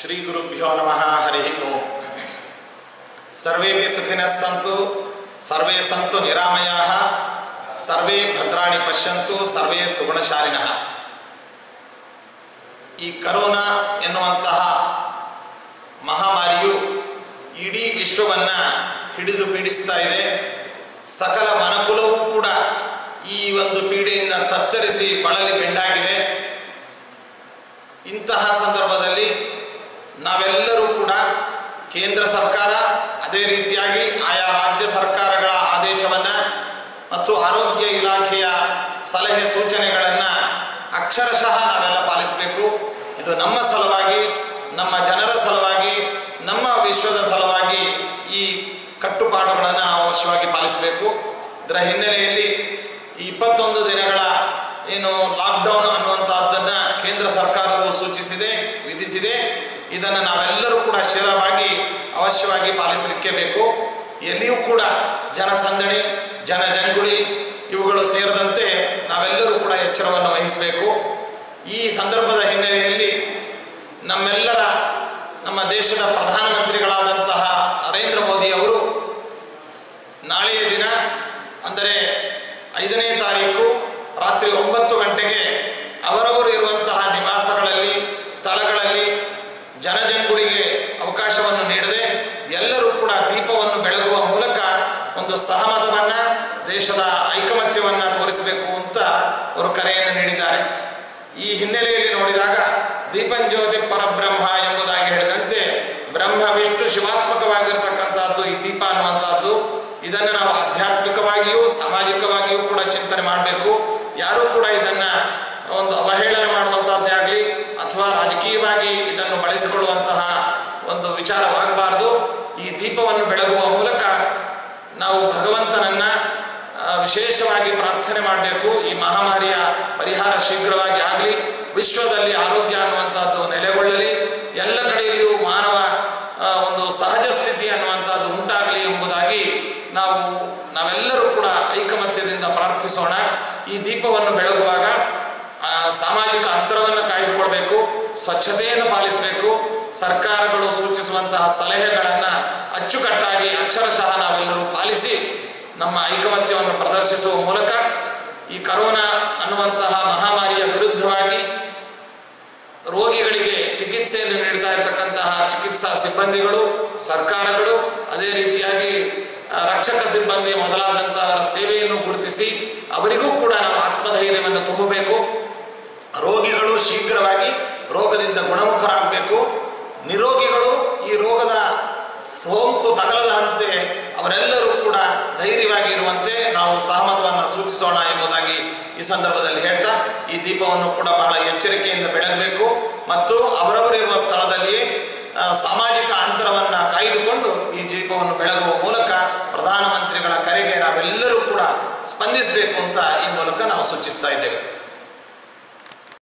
ಶ್ರೀ ಗುರುಭ್ಯೋ ನಮಃ ಹರಿ ಓಂ. ಸರ್ವೇಪಿ ಸುಖಿನಃ ಸಂತು, ಸರ್ವೇ ಸಂತು ನಿರಾಮಯಾಃ, ಸರ್ವೇ ಭದ್ರಾಣಿ ಪಶ್ಯಂತು, ಸರ್ವೇ ಸುಗುಣಶಾಲಿನಃ. ಈ ಕರೋನಾ ಎನ್ನುವಂತಹ ಮಹಾಮಾರಿಯು ಇಡೀ ವಿಶ್ವವನ್ನು ಹಿಡಿದು ಪೀಡಿಸ್ತಾ ಇದೆ. ಸಕಲ ಮನುಕುಲವೂ ಕೂಡ ಈ ಒಂದು ಪೀಡೆಯಿಂದ ತತ್ತರಿಸಿ ಬಳಲಿ ಬೆಂಡಾಗಿದೆ. ಇಂತಹ ಸಂದರ್ಭದಲ್ಲಿ ನಾವೆಲ್ಲರೂ ಕೂಡ ಕೇಂದ್ರ ಸರ್ಕಾರ, ಅದೇ ರೀತಿಯಾಗಿ ಆಯಾ ರಾಜ್ಯ ಸರ್ಕಾರಗಳ ಆದೇಶವನ್ನು ಮತ್ತು ಆರೋಗ್ಯ ಇಲಾಖೆಯ ಸಲಹೆ ಸೂಚನೆಗಳನ್ನು ಅಕ್ಷರಶಃ ನಾವೆಲ್ಲ ಪಾಲಿಸಬೇಕು. ಇದು ನಮ್ಮ ಸಲುವಾಗಿ, ನಮ್ಮ ಜನರ ಸಲುವಾಗಿ, ನಮ್ಮ ವಿಶ್ವದ ಸಲುವಾಗಿ ಈ ಕಟ್ಟುಪಾಡುಗಳನ್ನು ನಾವು ಅವಶ್ಯವಾಗಿ ಪಾಲಿಸಬೇಕು. ಇದರ ಹಿನ್ನೆಲೆಯಲ್ಲಿ ಈ 21 ದಿನಗಳ ಏನು ಲಾಕ್ಡೌನ್ ಅನ್ನುವಂಥದ್ದನ್ನು ಕೇಂದ್ರ ಸರ್ಕಾರವು ವಿಧಿಸಿದೆ. ಇದನ್ನು ನಾವೆಲ್ಲರೂ ಕೂಡ ಶಿರವಾಗಿ ಅವಶ್ಯವಾಗಿ ಪಾಲಿಸಲಿಕ್ಕೆ ಬೇಕು. ಎಲ್ಲಿಯೂ ಕೂಡ ಜನಸಂದಣಿ, ಜನಜಂಗುಳಿ ಇವುಗಳು ಸೇರದಂತೆ ನಾವೆಲ್ಲರೂ ಕೂಡ ಎಚ್ಚರವನ್ನು ವಹಿಸಬೇಕು. ಈ ಸಂದರ್ಭದ ಹಿನ್ನೆಲೆಯಲ್ಲಿ ನಮ್ಮ ದೇಶದ ಪ್ರಧಾನಮಂತ್ರಿಗಳಾದಂತಹ ನರೇಂದ್ರ ಮೋದಿ ಅವರು ನಾಳೆಯ ದಿನ ಅಂದರೆ 5ನೇ ತಾರೀಕು ರಾತ್ರಿ 9 ಗಂಟೆಗೆ ಅವರವರು ಇರುವಂತಹ ನಿವಾಸಗಳಲ್ಲಿ, ಸ್ಥಳಗಳಲ್ಲಿ ಜನಜಂಗುಳಿಗೆ ಅವಕಾಶವನ್ನು ನೀಡದೆ ಎಲ್ಲರೂ ಕೂಡ ದೀಪವನ್ನು ಬೆಳಗುವ ಮೂಲಕ ಒಂದು ಸಹಮತವನ್ನು, ದೇಶದ ಐಕಮತ್ಯವನ್ನು ತೋರಿಸಬೇಕು ಅಂತ ಅವರು ಕರೆಯನ್ನು ನೀಡಿದ್ದಾರೆ. ಈ ಹಿನ್ನೆಲೆಯಲ್ಲಿ ನೋಡಿದಾಗ ದೀಪಂಜ್ಯೋತಿ ಪರಬ್ರಹ್ಮ ಎಂಬುದಾಗಿ ಹೇಳಿದಂತೆ ಬ್ರಹ್ಮ ವಿಷ್ಣು ಶಿವಾತ್ಮಕವಾಗಿರ್ತಕ್ಕಂಥದ್ದು ಈ ದೀಪ ಅನ್ನುವಂಥದ್ದು. ಇದನ್ನು ನಾವು ಆಧ್ಯಾತ್ಮಿಕವಾಗಿಯೂ ಸಾಮಾಜಿಕವಾಗಿಯೂ ಕೂಡ ಚಿಂತನೆ ಮಾಡಬೇಕು. ಯಾರೂ ಕೂಡ ಇದನ್ನು ಒಂದು ಅವಹೇಳನ ಮಾಡುವಂಥದ್ದೇ ಆಗಲಿ ಅಥವಾ ರಾಜಕೀಯವಾಗಿ ಇದನ್ನು ಬಳಸಿಕೊಳ್ಳುವಂತಹ ಒಂದು ವಿಚಾರವಾಗಬಾರ್ದು. ಈ ದೀಪವನ್ನು ಬೆಳಗುವ ಮೂಲಕ ನಾವು ಭಗವಂತನನ್ನು ವಿಶೇಷವಾಗಿ ಪ್ರಾರ್ಥನೆ ಮಾಡಬೇಕು. ಈ ಮಹಾಮಾರಿಯ ಪರಿಹಾರ ಶೀಘ್ರವಾಗಿ ಆಗಲಿ, ವಿಶ್ವದಲ್ಲಿ ಆರೋಗ್ಯ ಅನ್ನುವಂಥದ್ದು ನೆಲೆಗೊಳ್ಳಲಿ, ಎಲ್ಲ ಕಡೆಯಲ್ಲಿಯೂ ಮಾನವ ಒಂದು ಸಹಜ ಸ್ಥಿತಿ ಅನ್ನುವಂಥದ್ದು ಉಂಟಾಗಲಿ ಎಂಬುದಾಗಿ ನಾವೆಲ್ಲರೂ ಕೂಡ ಐಕಮತ್ಯದಿಂದ ಪ್ರಾರ್ಥಿಸೋಣ. ಈ ದೀಪವನ್ನು ಬೆಳಗುವಾಗ ಸಾಮಾಜಿಕ ಅಂತರವನ್ನು ಕಾಯ್ದುಕೊಳ್ಬೇಕು, ಸ್ವಚ್ಛತೆಯನ್ನು ಪಾಲಿಸಬೇಕು. ಸರ್ಕಾರಗಳು ಸೂಚಿಸುವಂತಹ ಸಲಹೆಗಳನ್ನು ಅಚ್ಚುಕಟ್ಟಾಗಿ ಅಕ್ಷರಶಃ ನಾವೆಲ್ಲರೂ ಪಾಲಿಸಿ ನಮ್ಮ ಐಕಮತ್ಯವನ್ನು ಪ್ರದರ್ಶಿಸುವ ಮೂಲಕ ಈ ಕರೋನಾ ಅನ್ನುವಂತಹ ಮಹಾಮಾರಿಯ ವಿರುದ್ಧವಾಗಿ ರೋಗಿಗಳಿಗೆ ಚಿಕಿತ್ಸೆಯನ್ನು ನೀಡ್ತಾ ಇರತಕ್ಕಂತಹ ಚಿಕಿತ್ಸಾ ಸಿಬ್ಬಂದಿಗಳು, ಸರ್ಕಾರಗಳು, ಅದೇ ರೀತಿಯಾಗಿ ರಕ್ಷಕ ಸಿಬ್ಬಂದಿ ಮೊದಲಾದಂತಹ ಸೇವೆಯನ್ನು ಗುರುತಿಸಿ ಅವರಿಗೂ ಕೂಡ ನಾವು ಆತ್ಮಧೈರ್ಯವನ್ನು ತುಂಬಬೇಕು. ರೋಗಿಗಳು ಶೀಘ್ರವಾಗಿ ರೋಗದಿಂದ ಗುಣಮುಖರಾಗಬೇಕು. ನಿರೋಗಿಗಳು ಈ ರೋಗದ ಸೋಂಕು ತಗಲದಂತೆ ಅವರೆಲ್ಲರೂ ಕೂಡ ಧೈರ್ಯವಾಗಿ ಇರುವಂತೆ ನಾವು ಸಹಮತವನ್ನು ಸೂಚಿಸೋಣ ಎಂಬುದಾಗಿ ಈ ಸಂದರ್ಭದಲ್ಲಿ ಹೇಳ್ತಾ, ಈ ದೀಪವನ್ನು ಕೂಡ ಬಹಳ ಎಚ್ಚರಿಕೆಯಿಂದ ಬೆಳಗಬೇಕು ಮತ್ತು ಅವರವರಿರುವ ಸ್ಥಳದಲ್ಲಿಯೇ ಸಾಮಾಜಿಕ ಅಂತರವನ್ನು ಕಾಯ್ದುಕೊಂಡು ಈ ದೀಪವನ್ನು ಬೆಳಗುವ ಮೂಲಕ ಪ್ರಧಾನಮಂತ್ರಿಗಳ ಕರೆಗೆ ನಾವೆಲ್ಲರೂ ಕೂಡ ಸ್ಪಂದಿಸಬೇಕು ಅಂತ ಈ ಮೂಲಕ ನಾವು ಸೂಚಿಸ್ತಾ ಇದ್ದೇವೆ.